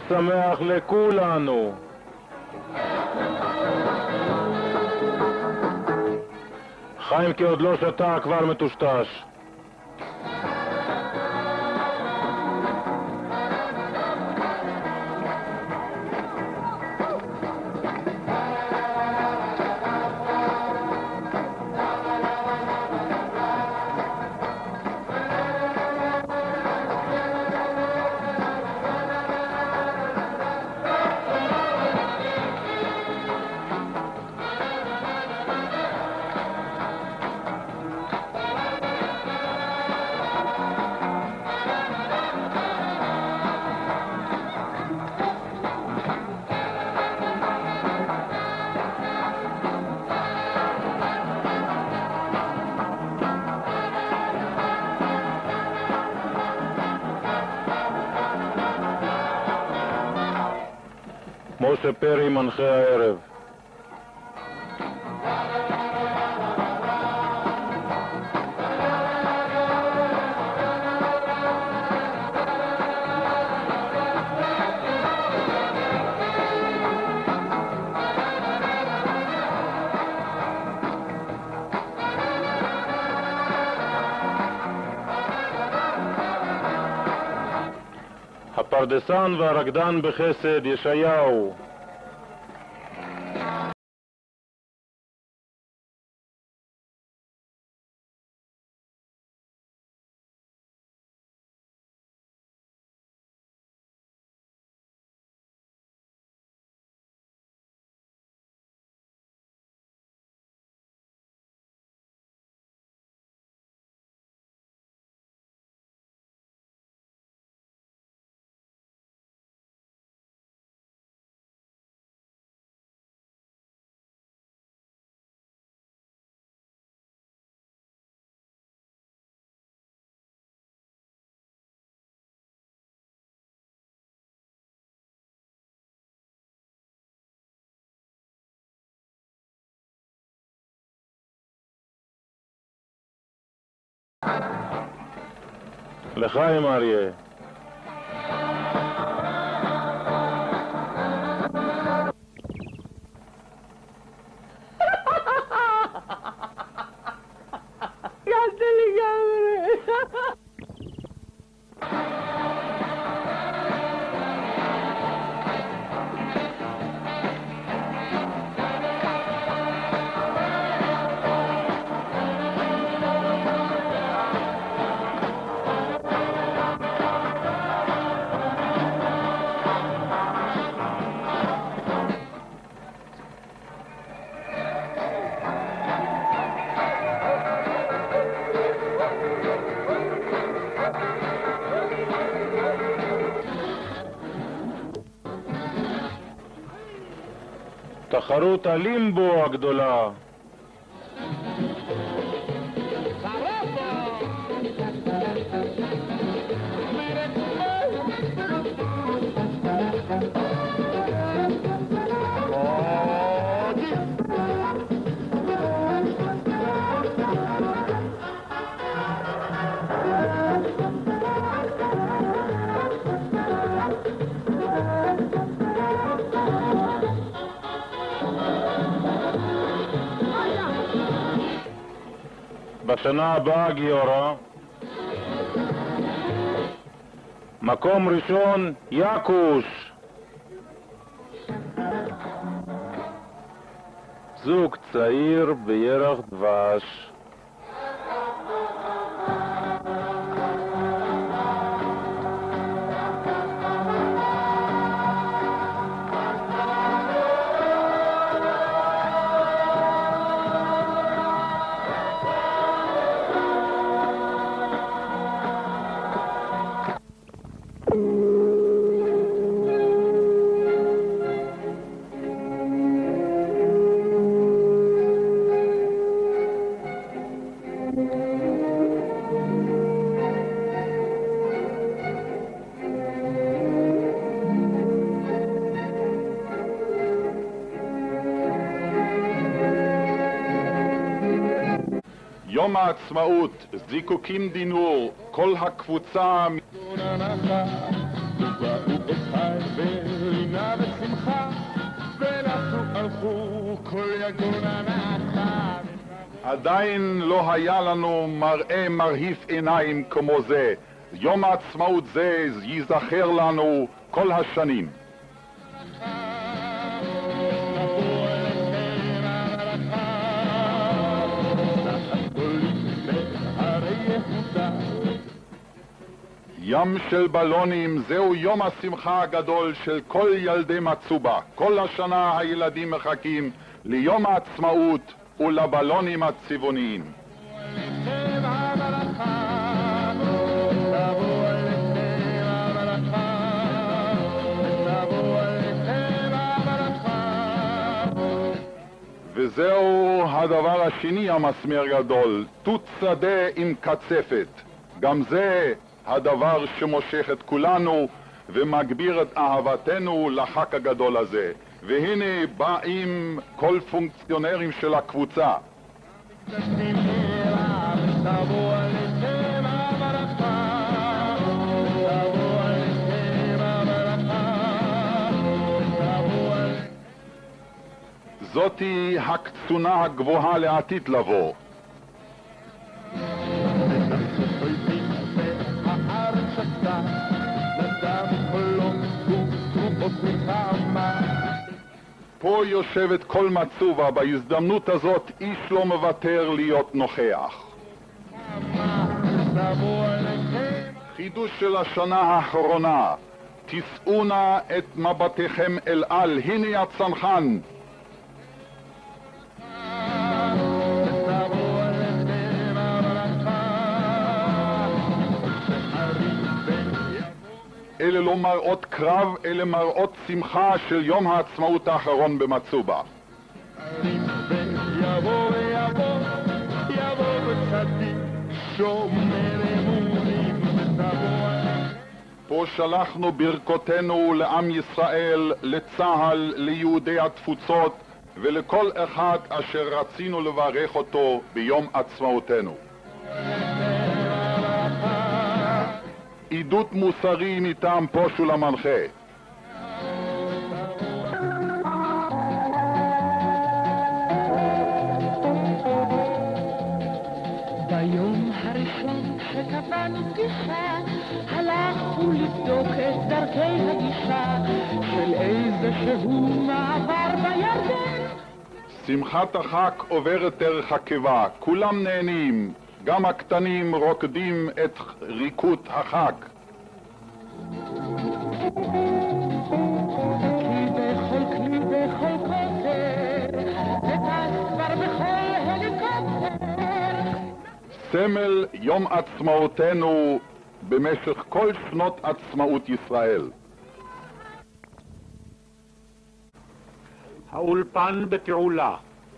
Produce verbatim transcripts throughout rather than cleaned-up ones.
שמח לכולנו. חיים כי עוד לא שתה כבר מטושטש. משה פרי מנחה הערב. הפרדסן והרקדן בחסד ישעיהו. לחיים אריה. גלת לגמרי. תחרות הלימבו הגדולה. בשנה הבאה גיורא, מקום ראשון יקוש. זוג צעיר בירח דבש. יום העצמאות, זיקוקים דינור, כל הקבוצה ובאו אותי ברינה ושמחה, ולכו הלכו כל יגון הנחת. עדיין לא היה לנו מראה מרהיף עיניים כמו זה. יום העצמאות זה ייזכר לנו כל השנים. ים של בלונים, זהו יום השמחה הגדול של כל ילדי מצובה. כל השנה הילדים מחכים ליום העצמאות ולבלונים הצבעוניים. וזהו הדבר השני המסמר גדול, תות שדה עם קצפת. גם זה הדבר שמושך את כולנו ומגביר את אהבתנו לחג הגדול הזה. והנה באים כל פונקציונרים של הקבוצה. זאתי הקצונה הגבוהה לעתיד לבוא. פה יושבת כל מצובה, בהזדמנות הזאת איש לא מוותר להיות נוכח. חידוש של השנה האחרונה, תישאו נא את מבטיכם אל על, הנה הצנחן. אלה לא מראות קרב, אלה מראות שמחה של יום העצמאות האחרון במצובה. פה שלחנו ברכותינו לעם ישראל, לצהל, ליהודי התפוצות ולכל אחד אשר רצינו לברך אותו ביום עצמאותנו. עדות מוסרי מטעם פושול המנחה. ביום הראשון שקבענו פגישה, הלכנו לבדוק את דרכי הגישה של איזה שהוא מעבר בירדן. שמחת החג עוברת דרך הקיבה, כולם נהנים, גם הקטנים רוקדים את ריקוד החג. כי בכל כלי בכל כותר, וטס כבר בכל הליקופטר. סמל יום עצמאותנו במשך כל שנות עצמאות ישראל. האולפן בפעולה.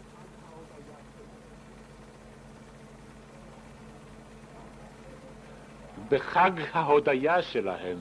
בחג ההודיה שלהם.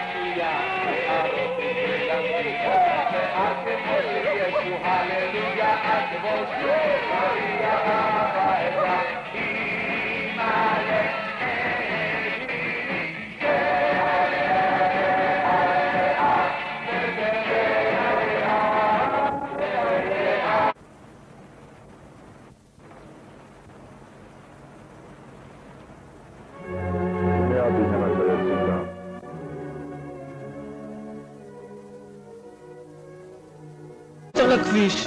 Hallelujah. לכביש.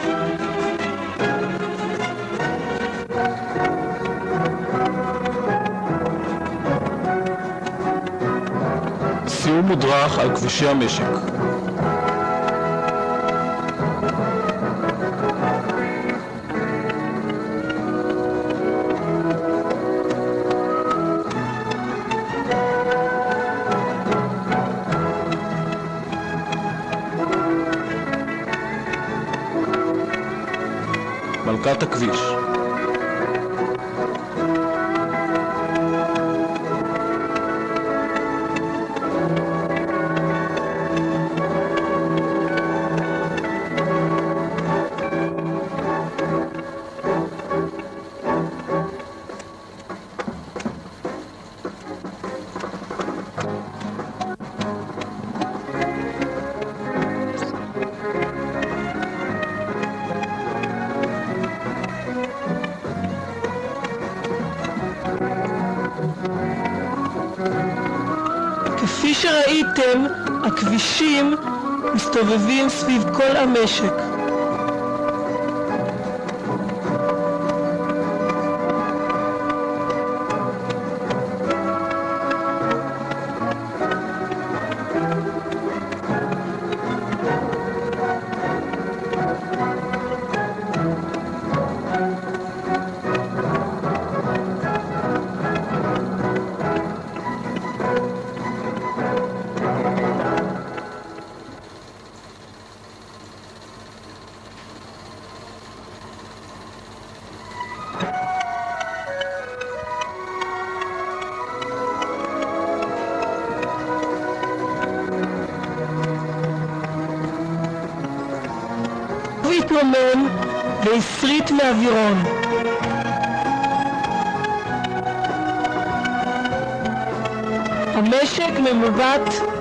סיום מודרך על כבישי המשק. מלכת הכביש. כפי שראיתם, הכבישים מסתובבים סביב כל המשק. התרומם והסריט מאווירון. המשק ממובט